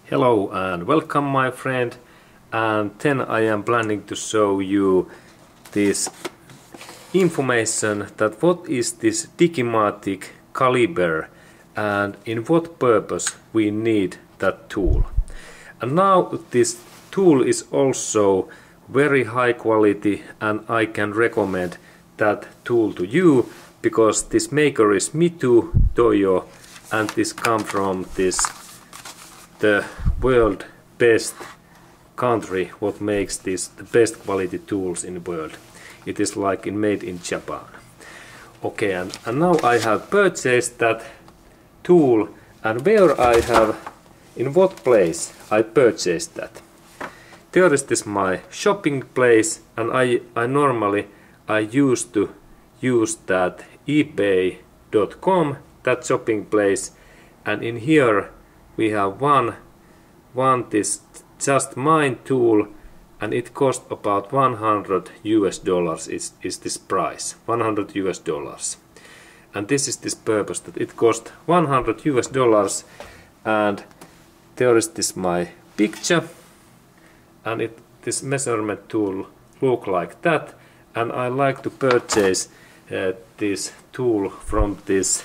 Hello and welcome my friend, and then I am planning to show you this information that what is this Digimatic Caliber and in what purpose we need that tool. And now this tool is also very high quality and I can recommend that tool to you because this maker is Mito Toyo and this comes from the world best country what makes this the best quality tools in the world. It is like made in Japan. Okay, and now I have purchased that tool, and where I have, in what place I purchased that. There is this my shopping place, and I normally used to use that ebay.com, that shopping place, and in here we have one this just mine tool, and it cost about $100 is this price, $100. And this is this purpose that it cost $100, and there is this my picture, and this measurement tool look like that, and I like to purchase this tool from this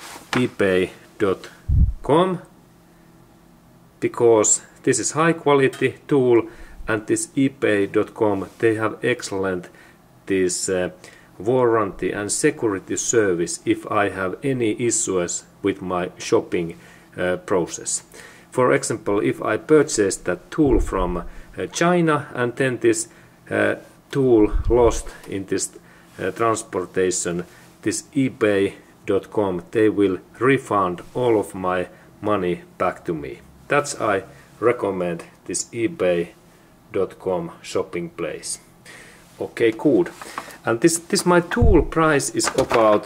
ebay.com because this is high quality tool, and this ebay.com they have excellent this warranty and security service if I have any issues with my shopping process. For example, if I purchase that tool from China and then this tool lost in this transportation, this ebay.com they will refund all of my money back to me. That's I recommend this ebay.com shopping place. Okay, good. And this my tool price is about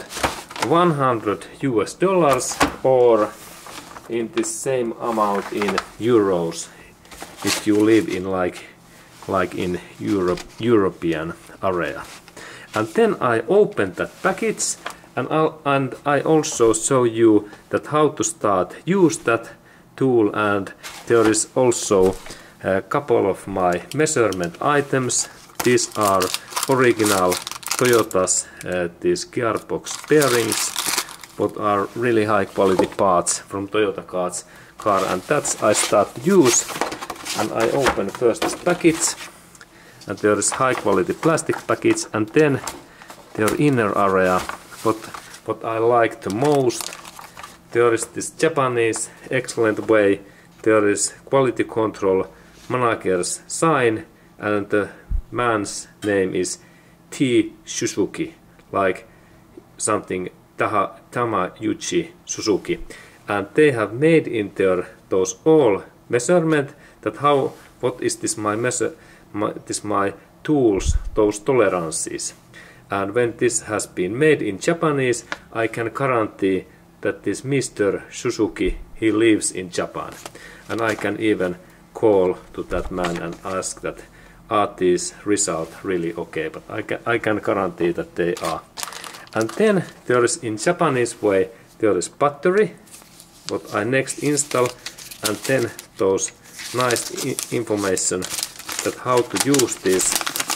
$100 or in the same amount in euros if you live in like in European area. And then I open that package, and I also show you that how to start use that tool, and there is also a couple of my measurement items. These are original Toyota's these gearbox bearings, what are really high quality parts from Toyota car, and that's I start to use. And I open first this package, and there is high quality plastic package, and then their inner area, what I like the most. There is this Japanese excellent way. There is quality control manager's sign, and the man's name is T. Suzuki, like something Tamayuchi Suzuki. And they have made in there those all measurement that what is this my tools, those tolerances. And when this has been made in Japanese, I can guarantee that this Mr. Suzuki, he lives in Japan, and I can even call to that man and ask that are these results really okay, but I can guarantee that they are. And then there is in Japanese way there is battery what I next install, and then those nice information that how to use this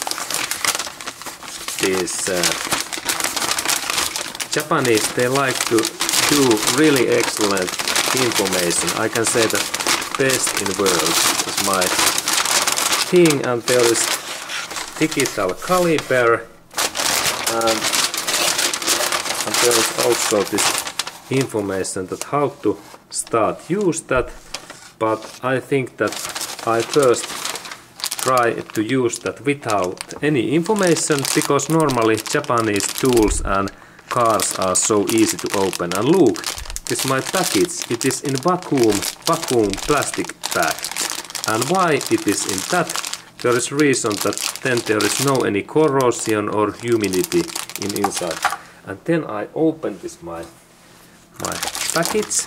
Japanese they like to do really excellent information. I can say that best in the world is my thing, and there is digital caliber, and there is also this information that how to start use that, but I think that I first try to use that without any information, because normally Japanese tools and cars are so easy to open. And look, this my package, it is in vacuum plastic bag. And why it is in that? There is reason that then there is no any corrosion or humidity inside. And then I open this my package,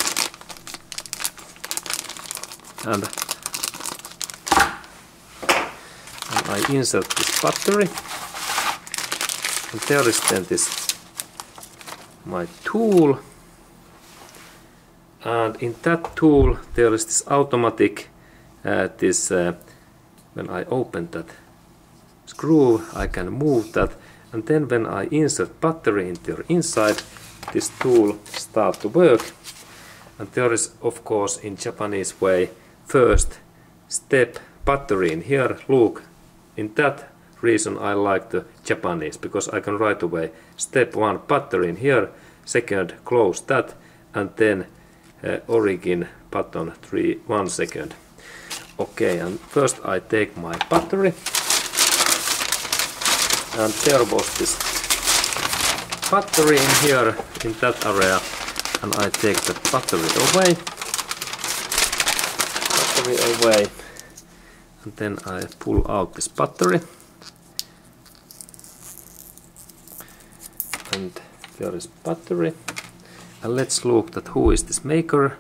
and I insert this battery, and there is then this my tool, and in that tool there is this automatic when I open that screw I can move that, and then when I insert battery into the inside, this tool start to work. And there is of course in Japanese way first step battery in here. Look, in that reason I like the Japanese, because I can right away step 1 battery in here, second close that, and then origin button 1 second. Okay, and first I take my battery, and there was this battery in here in that area, and I take the battery away, and then I pull out this battery, and there is battery. And let's look at who is this maker.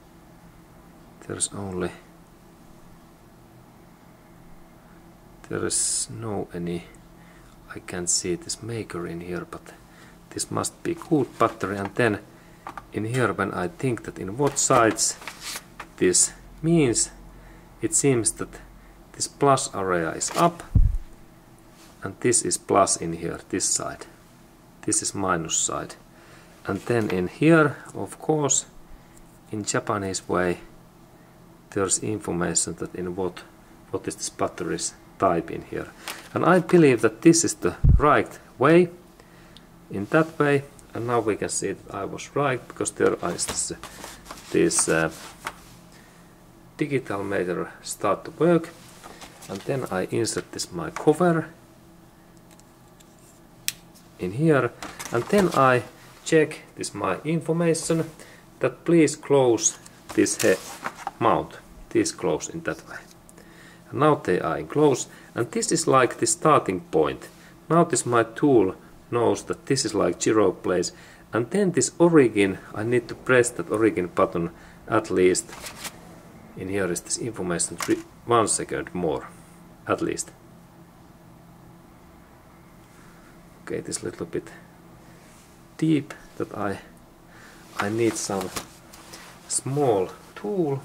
There is no any, I can't see this maker in here, but this must be good battery. And then in here, when I think that in what sides this means, it seems that this plus area is up, and this is plus in here, this side. This is minus side. And then in here, of course, in Japanese way, there's information that in what is this battery's type in here. And I believe that this is the right way, in that way. And now we can see that I was right, because there is this digital meter start to work. And then I insert this my cover in here, and then I check this my information that please close this mount, this close in that way. And now they are in close, and this is like the starting point. Now this my tool knows that this is like 0 place, and then this origin, I need to press that origin button at least. In here is this information 1 second more, at least. Okay, this little bit deep, that I need some small tool,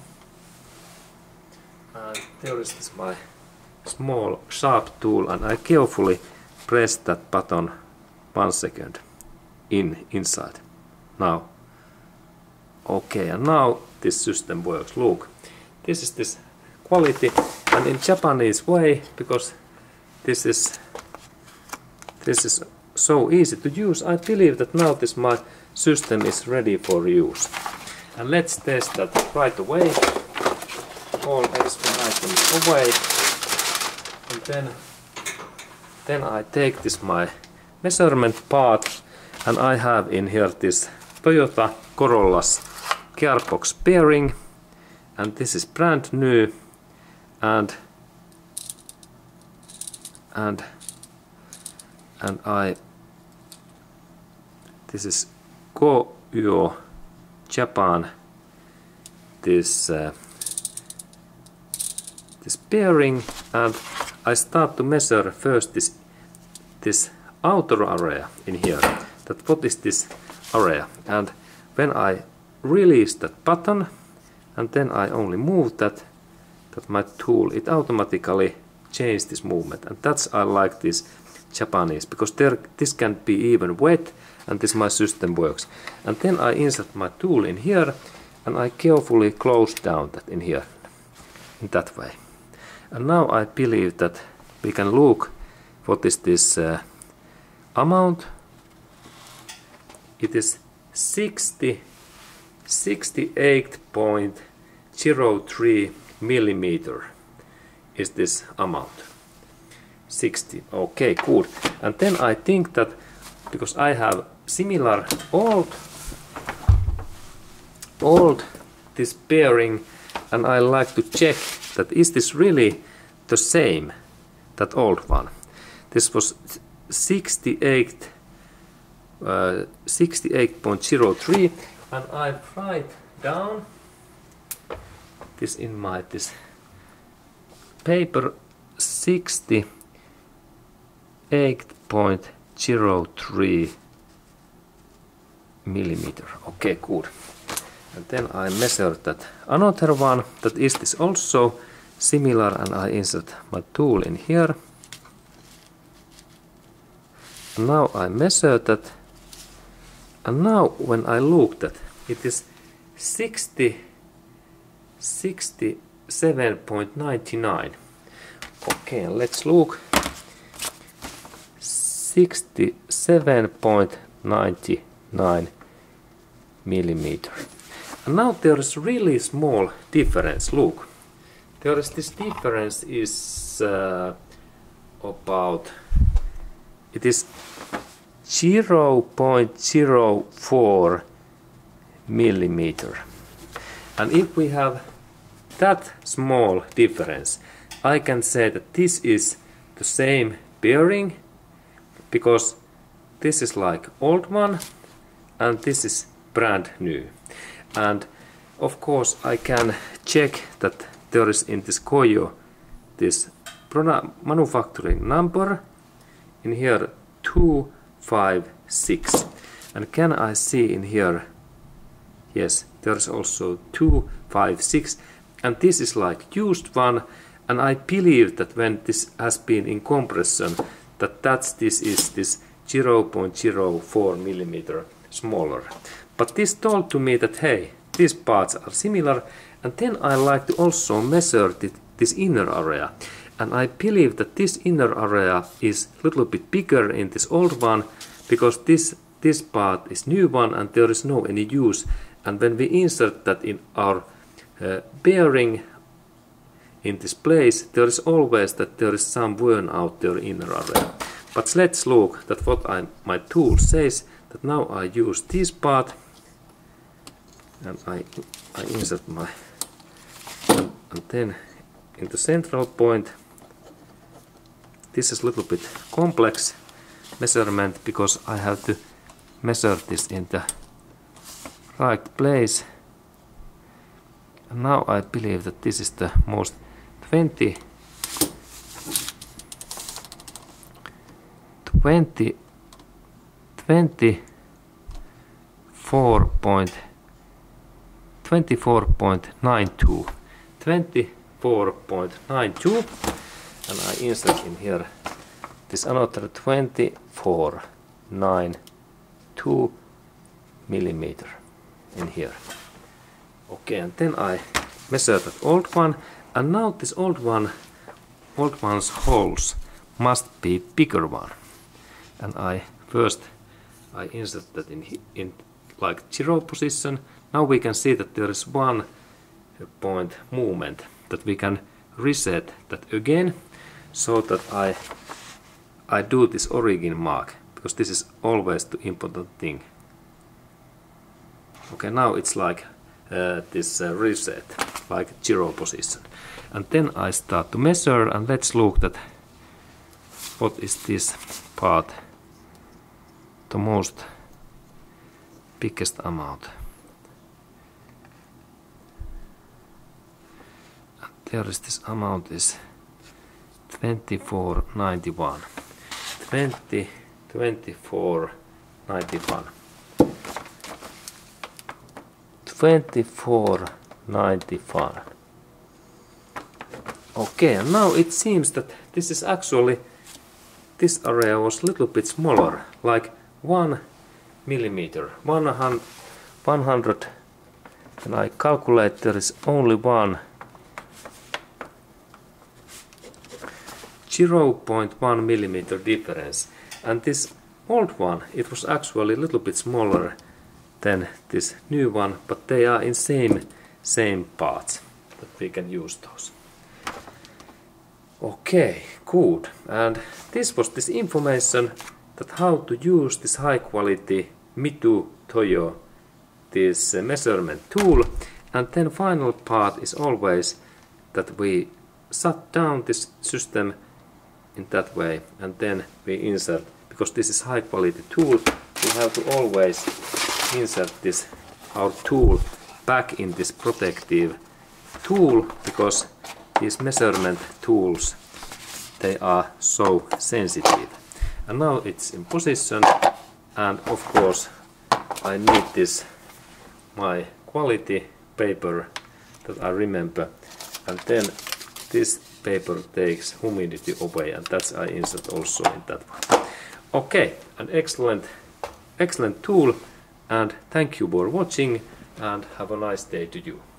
and there is this my small sharp tool, and I carefully press that button 1 second inside. Now, okay, and now this system works. Look, this is this quality, and in Japanese way, because this is so easy to use, I believe that now this my system is ready for use. And let's test that right away. All extra items away, and then I take this my measurement part, and I have in here this Toyota Corolla's gearbox bearing, and this is brand new, and this is Koyo Japan, this bearing, and I start to measure first this outer area in here, that what is this area, and when I release that button, and then I only move that my tool, it automatically changes this movement. And that's I like this Japanese, because this can be even wet, and this my system works. And then I insert my tool in here, and I carefully close down that in here, in that way. And now I believe that we can look what is this amount. It is 68.03 millimeter is this amount. 60. Okay, good. And then I think that because I have similar old this bearing, and I like to check that is this really the same, that old one. This was 68.03, and I write down this in my this paper, 68.03 millimeter. Okay, good. And then I measure that another one that is this also similar, and I insert my tool in here. And now I measure that, and now when I look that it is 67.99. Okay, let's look. 67.99 millimeter. And now there is really small difference. Look, there is this difference is about, it is 0.04 millimeter. And if we have that small difference, I can say that this is the same bearing, because this is like old one and this is brand new. And of course I can check that there is in this Koyo this manufacturing number in here 256. And can I see in here, yes, there's also 256, and this is like used one, and I believe that when this has been in compression, this is this 0.04 millimeter smaller. But this told to me that hey, these parts are similar, and then I like to also measure this inner area, and I believe that this inner area is a little bit bigger in this old one, because this part is new one and there is no any use, and when we insert that in our bearing in this place, there is always that there is some worn out there inner area. But let's look that what my tool says, that now I use this part and I insert my, and then in the central point. This is a little bit complex measurement because I have to measure this in the right place. And now I believe that this is the most 24.92 24.92, and I insert in here this another 24.92 millimeter in here. Okay, and then I measure that old one, and now this old one's holes must be bigger one, and I insert that in like 0 position. Now we can see that there is 1 point movement, that we can reset that again, so that I do this origin mark, because this is always the important thing. Okay, now it's like this reset, like 0 position, and then I start to measure, and let's look that what is this part, the most biggest amount. And there is this amount is 24.91. 24.91. 24.91. Okay, and now it seems that this is actually, this area was a little bit smaller, like 1 millimeter, 100, and I calculate there is only 0.1 millimeter difference, and this old one, it was actually a little bit smaller than this new one, but they are in same parts, that we can use those. Okay, good. And this was this information that how to use this high quality Mito Toyo, this measurement tool. And then final part is always that we shut down this system in that way, and then we insert, because this is high quality tool, we have to always insert this our tool back in this protective tool, because these measurement tools, they are so sensitive. And now it's in position, and of course I need this my quality paper that I remember, and then this paper takes humidity away, and that's I insert also in that one. Okay, an excellent tool, and thank you for watching, and have a nice day to you.